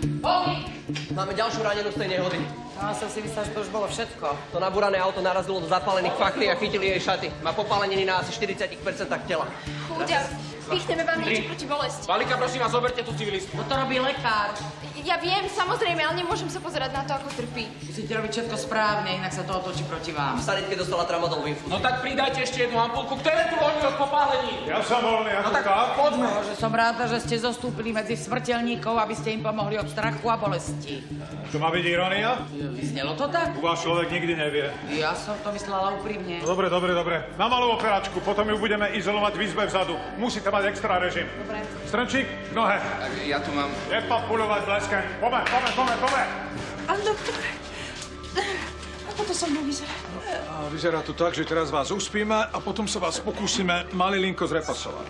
Máme ďalšiu ranenú z tej nehody. No a som si myslela, že to už bolo všetko. To nabúrané auto narazilo do zapálených fachtí a chytili jej šaty. Má popáleniny na asi 40% tela. Chúďa, pichneme vám niečo proti bolesti. Balika, prosím vás, zoberte tú civilistu. To robí lekár. Ja viem, samozrejme, ale nemôžem sa pozerať na to, ako trpí. Musíte robiť všetko správne, inak sa to otočí proti vám. V sanitke dostala tramadol v infúzii. No tak pridajte ešte jednu ampulku. Ktoré tu voľný od popálení? Ja som voľný, ako tak? Poďme. Že som ráda, že ste zostúpili medzi smrteľníkov, aby ste im pomohli od strachu a bolesti. To má byť irónia? Vyznelo to tak? Váš človek nikdy nevie. Ja som to myslela úprimne. No dobre. Na malú operačku, potom ju budeme izolovať v izbe vzadu. Musíte mať extra režim. Dobre. Strnčík, nohe. Ja tu mám... Nepapuľovať bleskem. Pome. Ale doktor, ako to so mnou vyzerá? A vyzerá to tak, že teraz vás uspíme a potom sa vás pokúsime malilinko zrepasovať.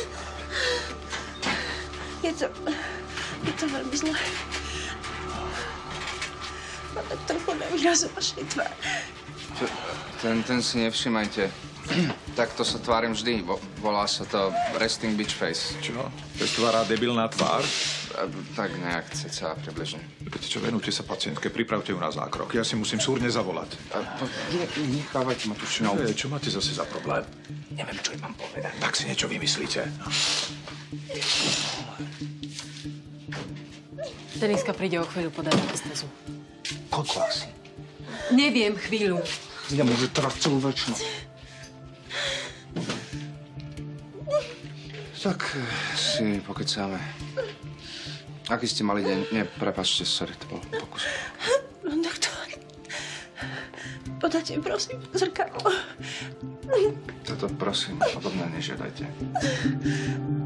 Je to veľmi zlé. Pán doktor, podľa výrazu vašej tváre. Ten si nevšimajte. Takto sa tvárim vždy. Volá sa to resting bitch face. Čo? Pretvára debilná tvár? Tak nejak cca približne. Viete čo, venujte sa pacientke, pripravte ju na zákrok. Ja si musím súrne zavolať. Nechávajte ma tu čnou. Čo máte zase za problém? Neviem, čo im mám povedať. Tak si niečo vymyslíte. Deniska príde o chvíľu podať anestézu. Koľko asi? Neviem, chvíľu. Ja môžu teraz celú večnosť. Tak si pokecáme. Aký ste mali deň? Nie, prepáčte, sorry, to bol pokus. Pán doktor, podáte mi prosím zrkadlo. Toto prosím, podobné nežiadajte.